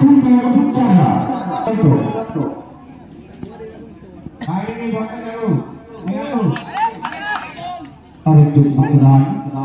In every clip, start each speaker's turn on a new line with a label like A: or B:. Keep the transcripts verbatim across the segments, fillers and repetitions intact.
A: প্রথম ম্যাচ চারা বাইরে বলটা গেল আরেকটু রান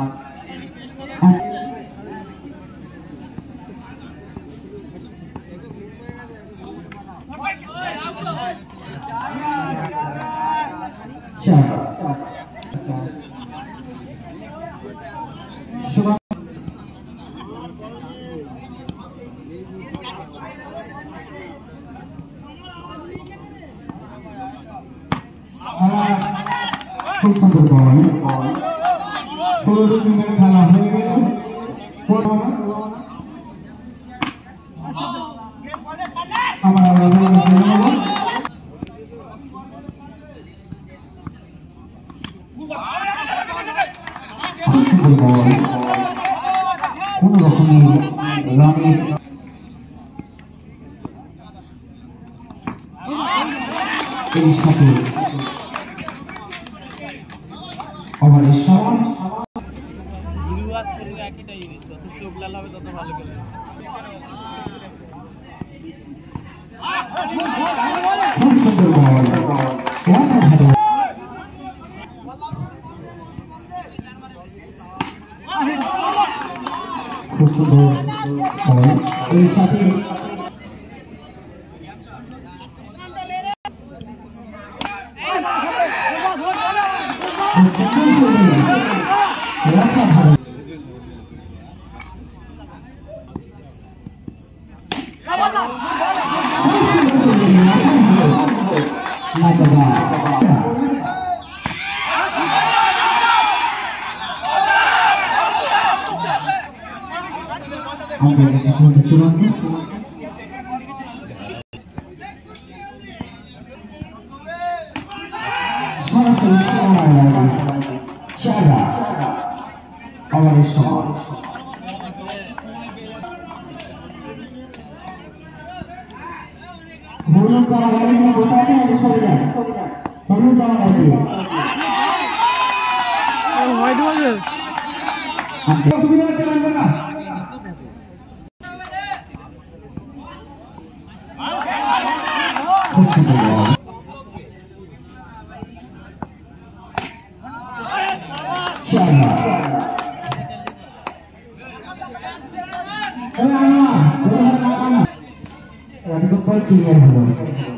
A: খুব সুন্দর বল পনেরো মিনিট খেলা হয়ে গেল কোন রকমের রানের এই সাথে ওভারের সময়
B: গুরু আর শুরু একই টাইমে যত চোখ লাল হবে তত ভালো খেলবে
A: খুব সুন্দর বল খুব সুন্দর বল এই সাথে Belum kalau hari ini besarnya ada saudara. Belum jangan lagi. Oh, wide aja. Sudah jalan tengah. Pertandingan belum.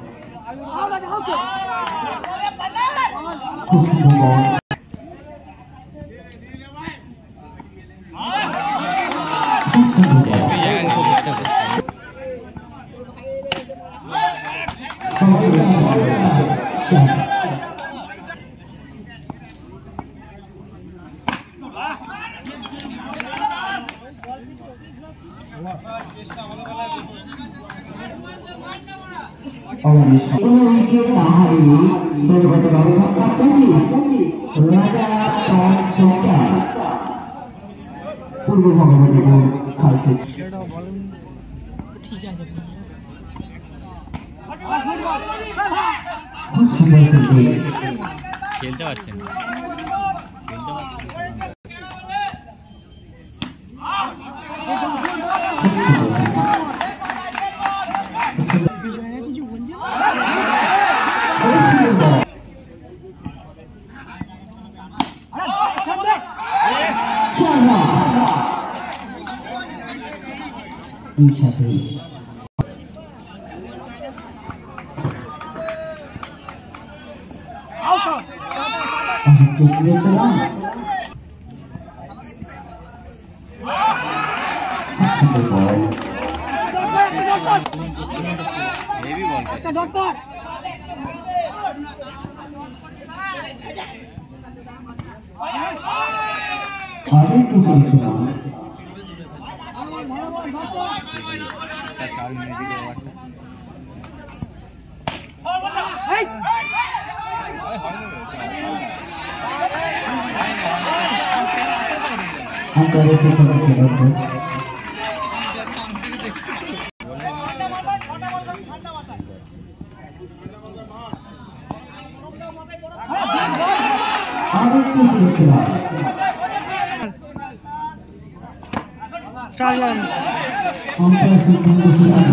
B: খেলতে পারছেন
C: चार
A: অঙ্কের সিদ্ধান্ত সিদ্ধান্ত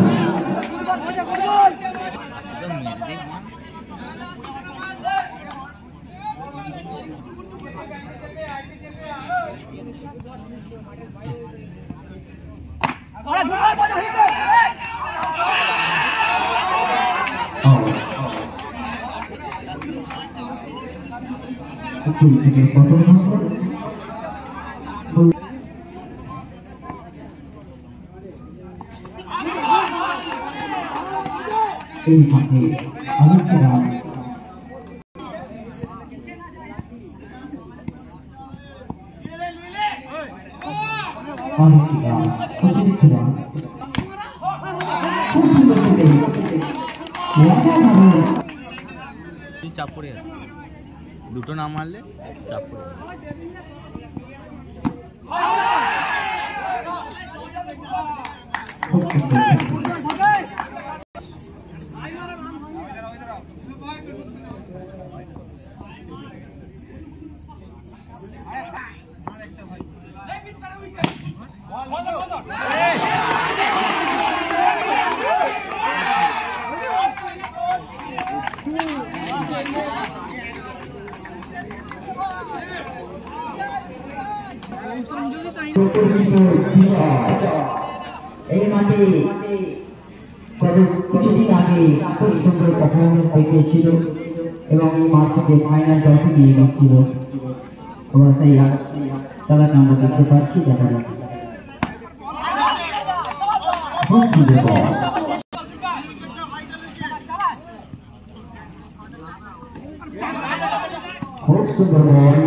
A: এই ফাঁকে আরেকটি রান আরেকটি রান অতিরিক্ত রান খুব সুন্দর করে
B: চাপ পড়ে যাচ্ছে দুটো না মারলে চাপ পড়ে
A: এই মাঠে গত কিছুদিন আগে খুব সুন্দর পারফরমেন্স দেখিয়েছিল এবং এই মাঠ থেকে ফাইনাল ট্রফি নিয়ে গেছিল এবং সেই খেলাটা আমরা দেখতে পাচ্ছি দেখা যাচ্ছে খুব সুন্দর বল খুব সুন্দর বল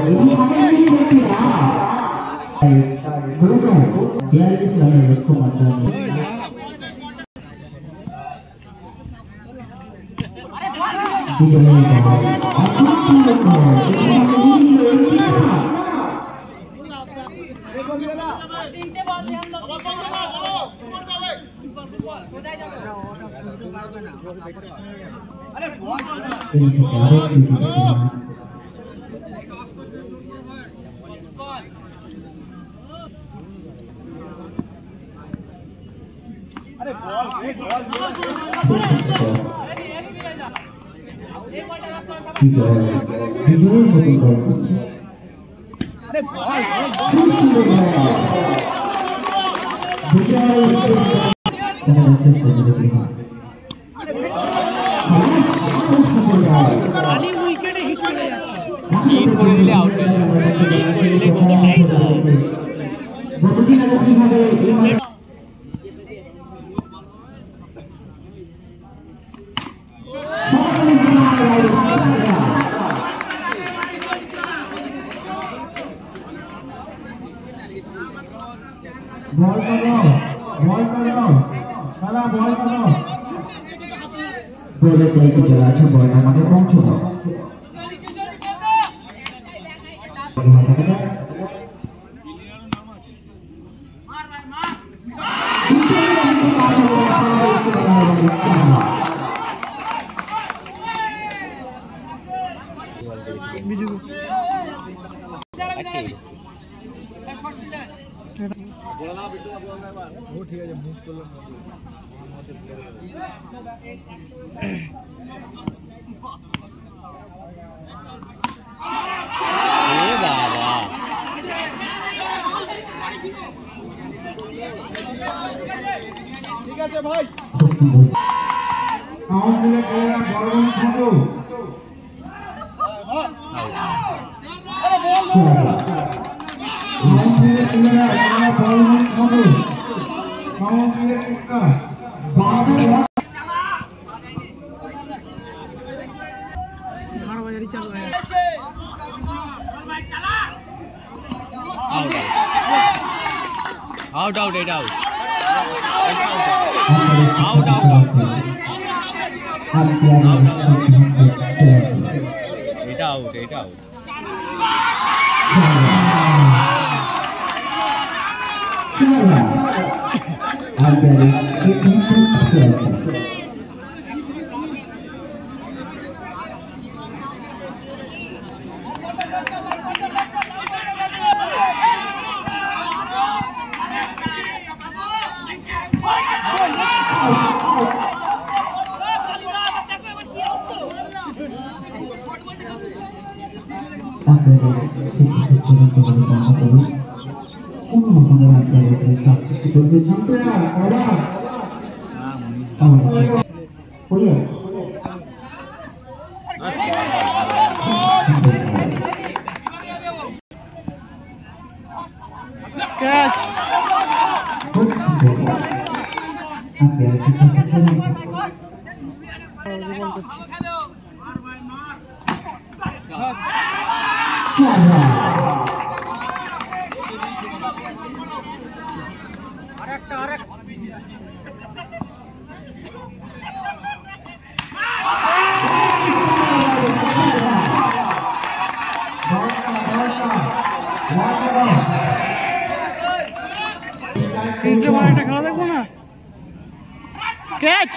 A: বিয়াল্লিশ রানের লক্ষ্যমাত্রা হিট করে দিলে আউট হয়ে যাবে হিট করে দিলে গোলটাই তো বল করো বল করো সারা বল করো বলে দেখতে চলে আছে বলটা আমাদের পৌঁছানো
C: ঠিক আছে ভাই
A: সাউন্ড দিলে তোমরা বড় থাকো সাউন্ড দিলে তোমরা বড় থাকো সাউন্ড দিলে একটা বাজে
C: আট বাজারি চালু হয়ে
B: আউট আউট এটা আউট আউট আউট এটা আউট এটা আউট
C: ক্যাচ আরেকটা আরেকটা তিনটে বার একটা খেলা দেখবো না ক্যাচ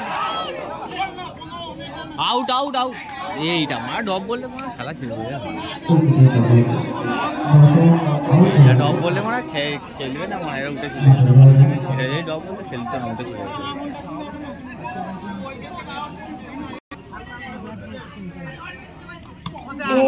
B: আউট আউট আউট এইটা মা ডব বললে মনে হয় খেলা ছিল এটা ডব বললে মনে হয় খেলবে না মনে হয় উঠে ছিল এটা যদি ডব বলতে খেলতো না উঠে চলে
C: ও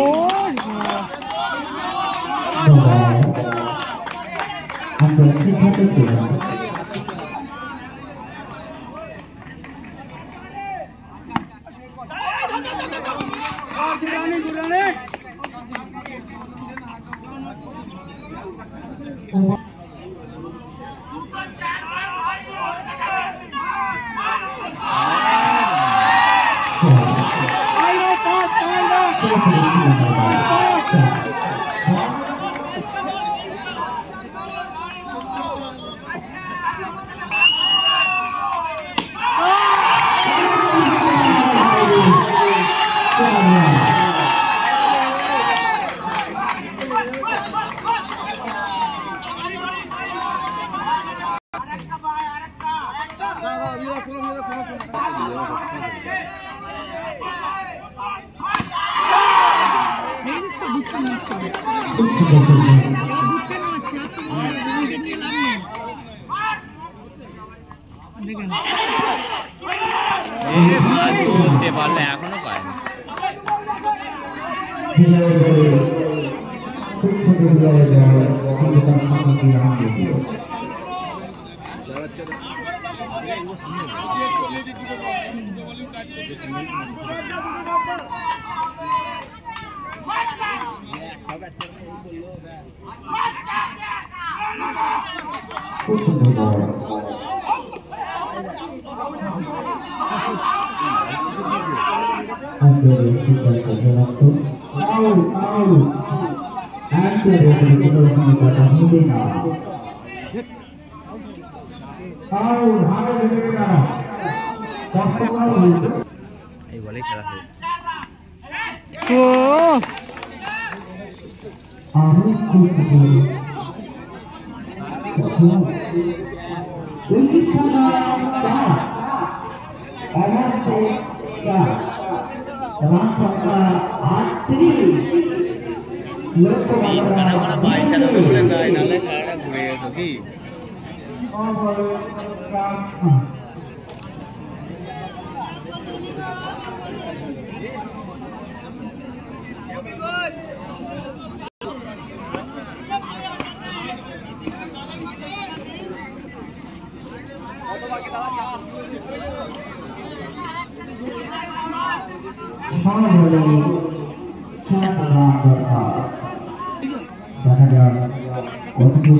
C: তুলতে পারলে এখনো পায়নি এই বলেই খেলা শেষ ও
B: তিন কানা মারা বাই চালানো বলে তাই নাহলে খেলাটা ঘুরে যেত কি
A: দেখা যাক কত দূর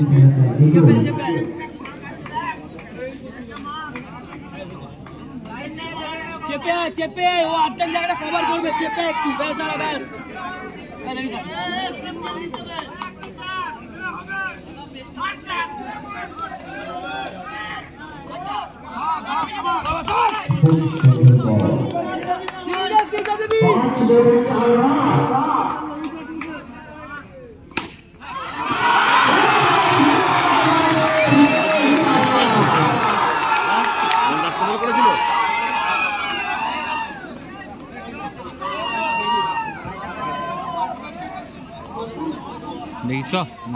D: চেপে চেপে ও আটটা জায়গাটা কভার করবে চেপে একটু ব্যাস দাঁড়া ব্যাস
B: দেখি চ